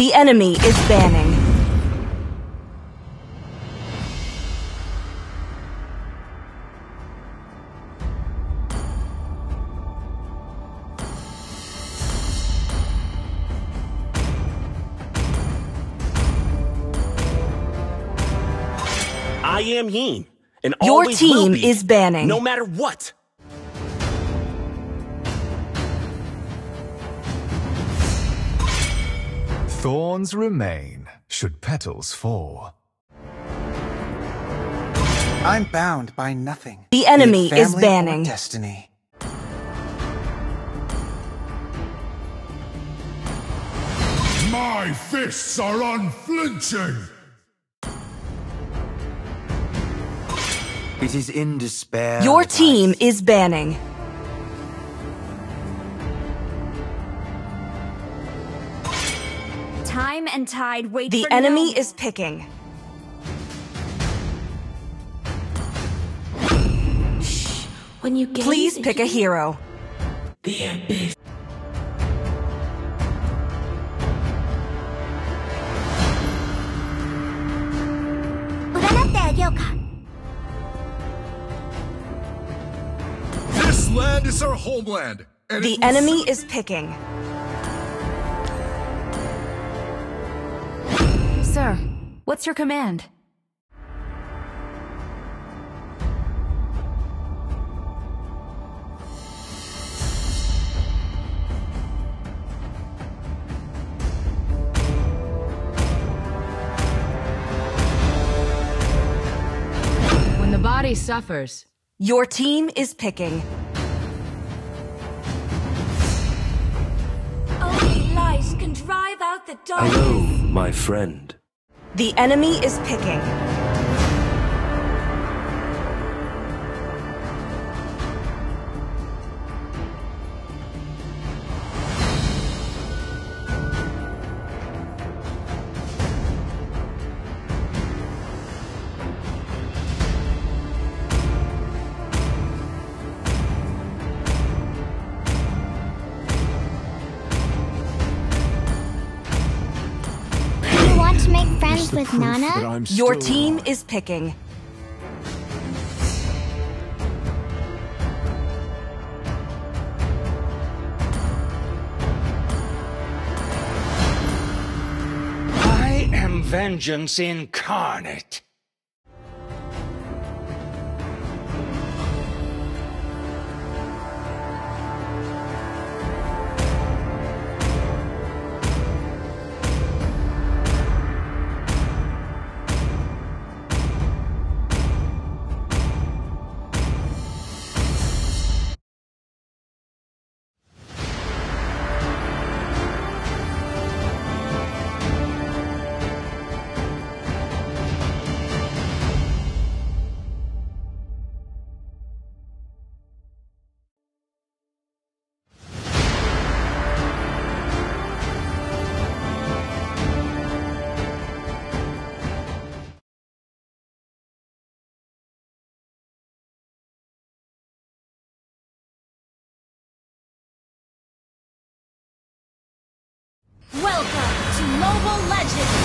The enemy is banning. I am Yin, and Your always will team be, is banning. no matter what. Thorns remain, should petals fall. I'm bound by nothing. The enemy be it is family or banning. destiny. My fists are unflinching! It is in despair. Your that I team is banning. Time and tide wait The for enemy no is picking. When you gaze Please into pick a hero. the abyss. This land is our homeland! And The it will enemy soon is picking. Sir, what's your command? When the body suffers, Your team is picking. Only light can drive out the Hello, darkness. my friend. The enemy is picking. You want to make friends with Nana? Your team is picking. I am vengeance incarnate. Welcome to Mobile Legends!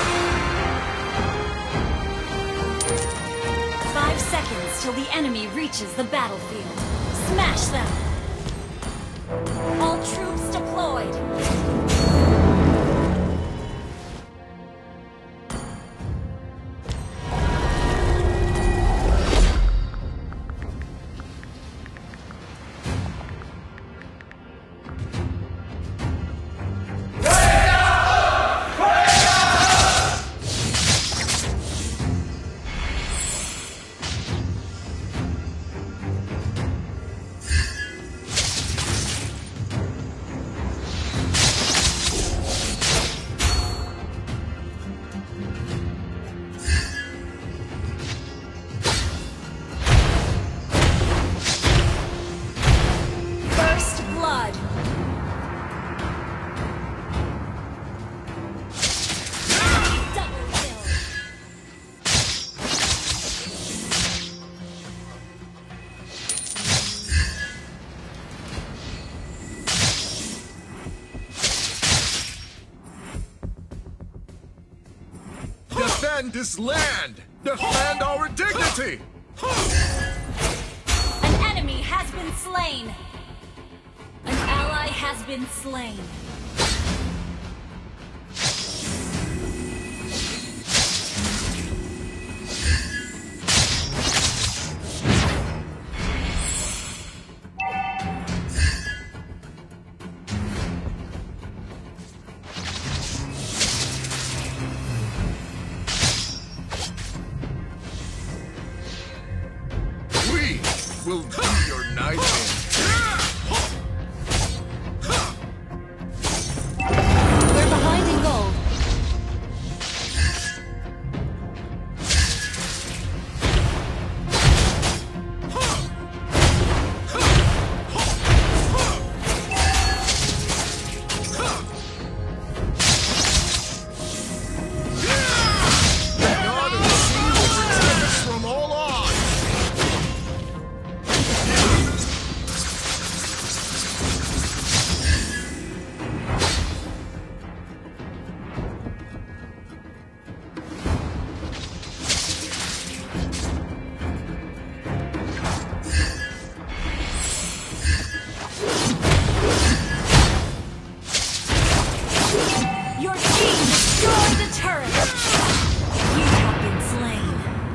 5 seconds till the enemy reaches the battlefield. Smash them! All troops deployed! Defend this land! Defend our dignity! An enemy has been slain! An ally has been slain. Will be your nightmare. We're behind in gold. God of the sea will protect us from all odds. Your team destroyed the turret! You have been slain.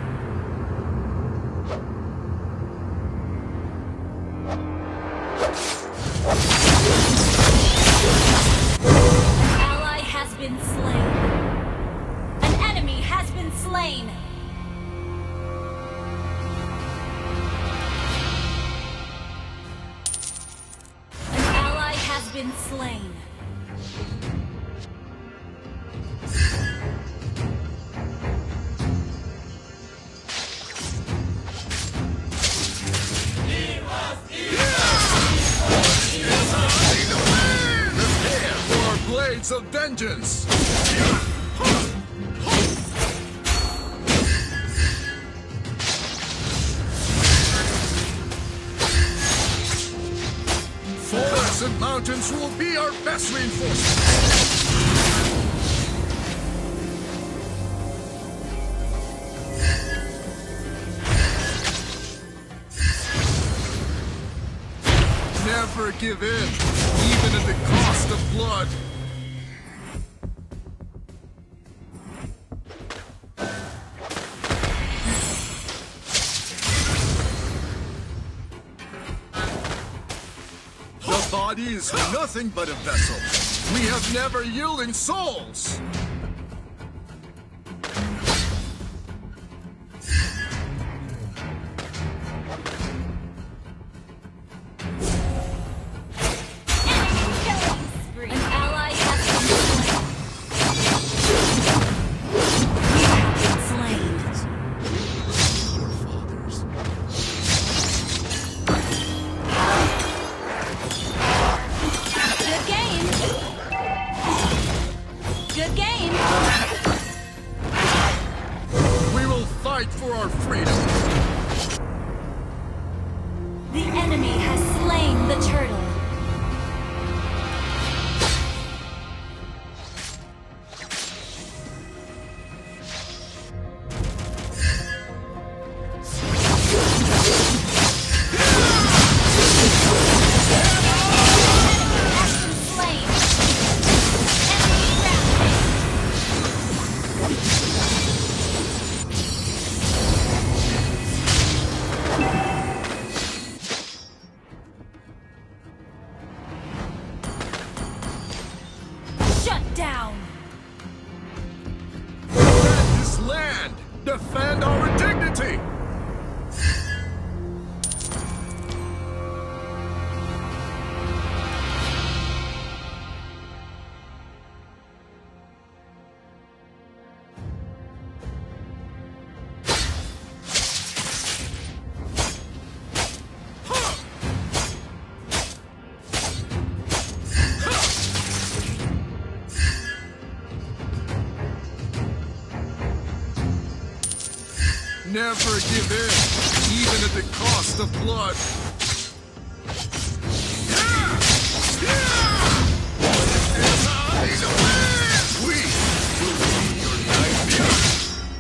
An ally has been slain. An enemy has been slain. An ally has been slain. Prepare for our blades of vengeance! Forests and mountains will be our best reinforcement! Never give in, even at the cost of blood. The body is nothing but a vessel. We have never yielding souls. An ally has been slain. Your fathers. Good game. Good game. We will fight for our freedom. The enemy has slain the turtle. Shut down! Defend this land! Defend our dignity! Never give in, even at the cost of blood. We will be your nightmare.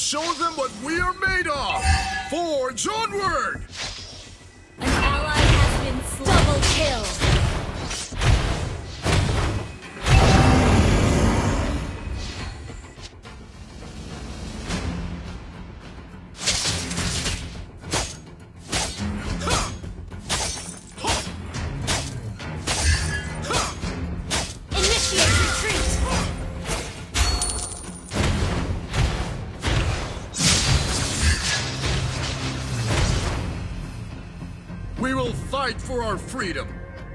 show them what we are made of! Forge onward! An ally has been slain. Double kill! We will fight for our freedom!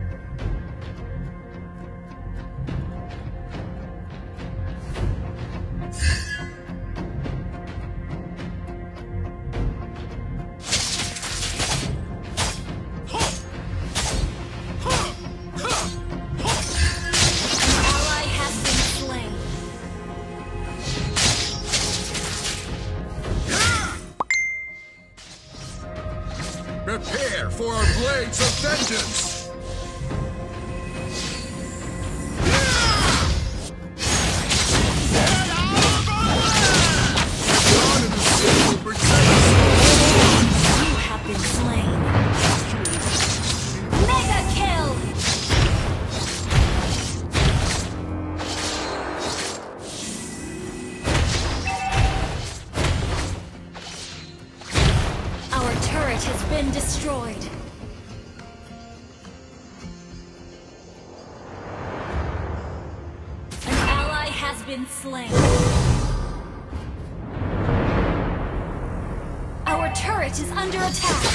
Prepare for our blades of vengeance! God in the sea will protect us! You have been slain. Mega kill! Our turret has been destroyed. An ally has been slain. Our turret is under attack.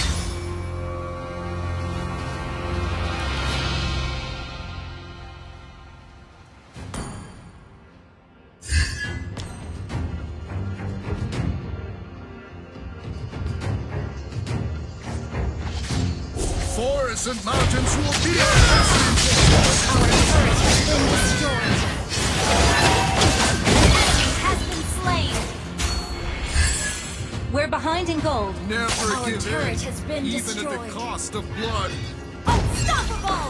Forests and mountains will be our destination! Our turret has been destroyed. An enemy has been slain. We're behind in gold. Never Our give turret in, has been even destroyed. at the cost of blood. Unstoppable!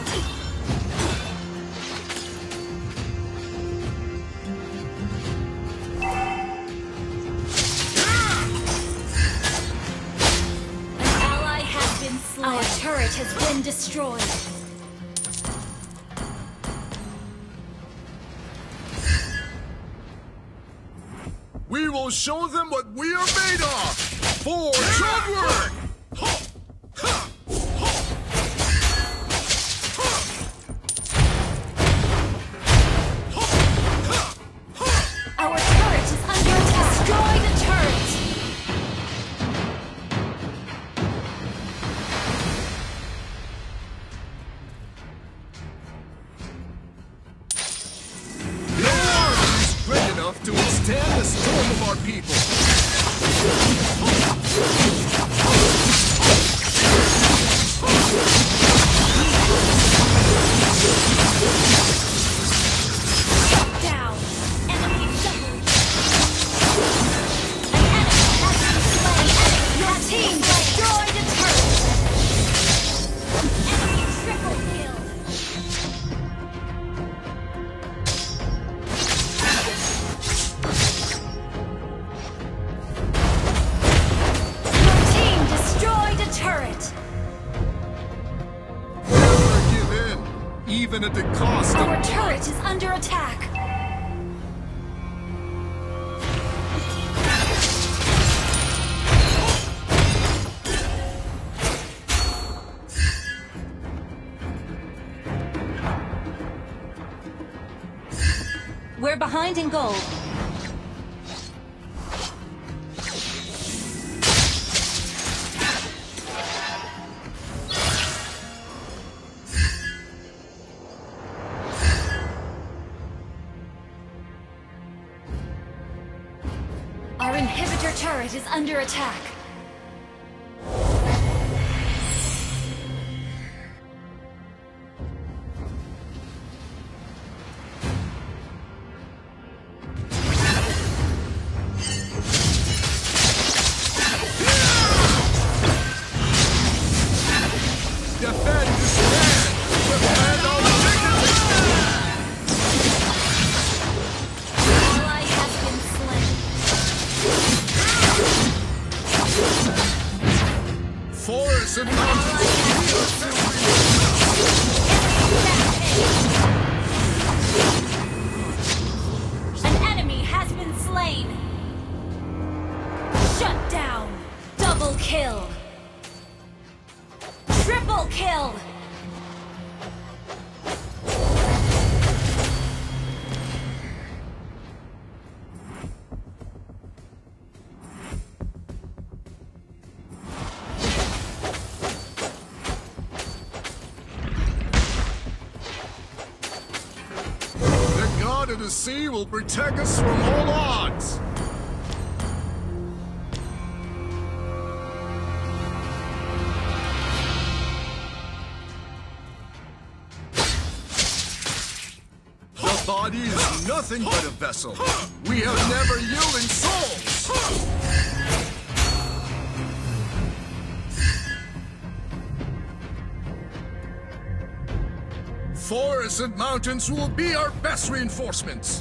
Our turret has been destroyed. We will show them what we are made of! Forge onward! Our turret is under attack. Destroy the turret! To withstand the storm of our people. Down. Enemy doubled. An enemy has been slain. Your team destroyed a turret. Enemy triple kill. Turret. Never give in, even at the cost of Our turret is under attack. We're behind in gold. Our inhibitor turret is under attack. defend this land! Defend our dignity! Ally has been slain. Forests and mountains will be our An enemy has been slain. Shut down. Double kill. Triple kill. The god of the sea will protect us from all odds. The body is nothing but a vessel. We have never yielding souls. Forests and mountains will be our best reinforcements.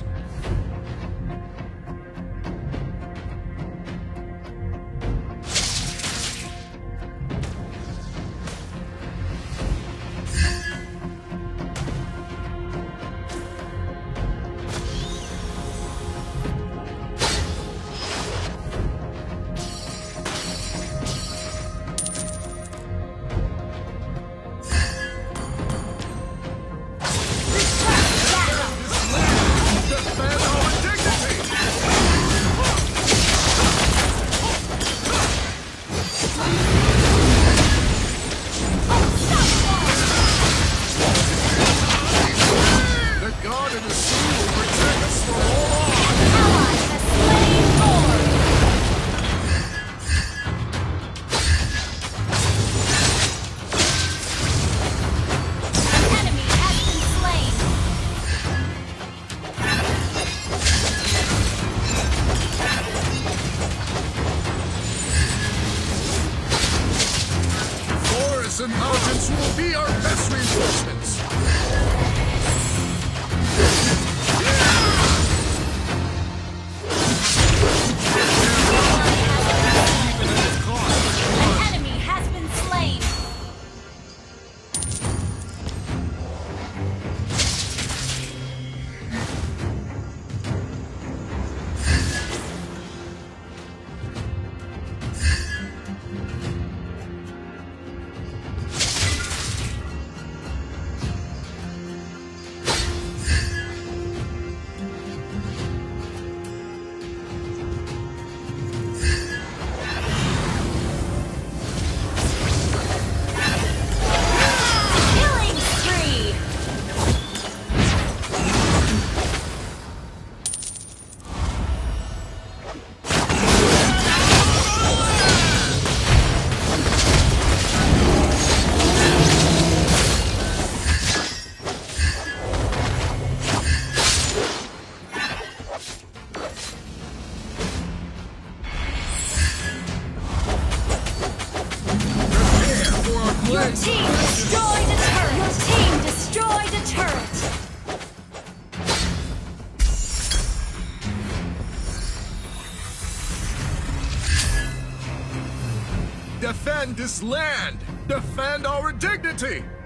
And mountains will be our best reinforcements. An enemy has been slain. Your team destroyed a turret! Your team destroyed a turret! Defend this land! Defend our dignity!